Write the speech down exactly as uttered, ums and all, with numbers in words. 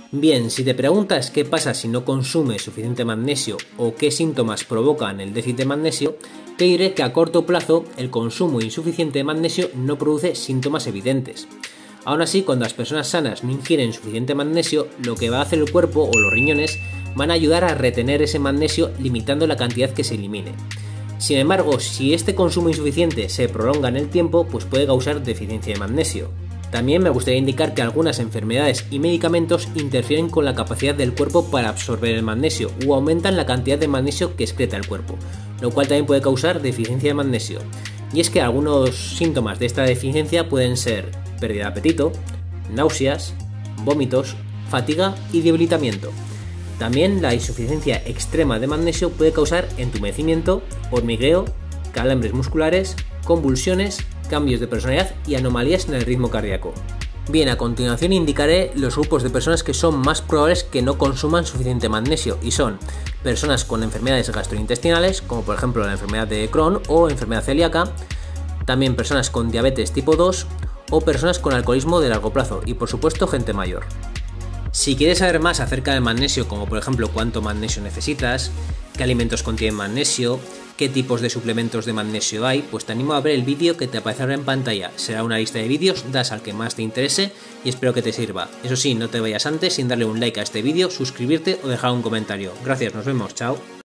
Bien, si te preguntas qué pasa si no consumes suficiente magnesio o qué síntomas provocan el déficit de magnesio, te diré que a corto plazo el consumo insuficiente de magnesio no produce síntomas evidentes. Aún así, cuando las personas sanas no ingieren suficiente magnesio, lo que va a hacer el cuerpo o los riñones van a ayudar a retener ese magnesio limitando la cantidad que se elimine. Sin embargo, si este consumo insuficiente se prolonga en el tiempo, pues puede causar deficiencia de magnesio. También me gustaría indicar que algunas enfermedades y medicamentos interfieren con la capacidad del cuerpo para absorber el magnesio o aumentan la cantidad de magnesio que excreta el cuerpo, lo cual también puede causar deficiencia de magnesio. Y es que algunos síntomas de esta deficiencia pueden ser pérdida de apetito, náuseas, vómitos, fatiga y debilitamiento. También la insuficiencia extrema de magnesio puede causar entumecimiento, hormigueo, calambres musculares, convulsiones, cambios de personalidad y anomalías en el ritmo cardíaco. Bien, a continuación indicaré los grupos de personas que son más probables que no consuman suficiente magnesio y son personas con enfermedades gastrointestinales, como por ejemplo la enfermedad de Crohn o enfermedad celíaca, también personas con diabetes tipo dos o personas con alcoholismo de largo plazo y por supuesto gente mayor. Si quieres saber más acerca del magnesio, como por ejemplo cuánto magnesio necesitas, qué alimentos contienen magnesio, qué tipos de suplementos de magnesio hay, pues te animo a ver el vídeo que te aparecerá en pantalla. Será una lista de vídeos, das al que más te interese y espero que te sirva. Eso sí, no te vayas antes sin darle un like a este vídeo, suscribirte o dejar un comentario. Gracias, nos vemos, chao.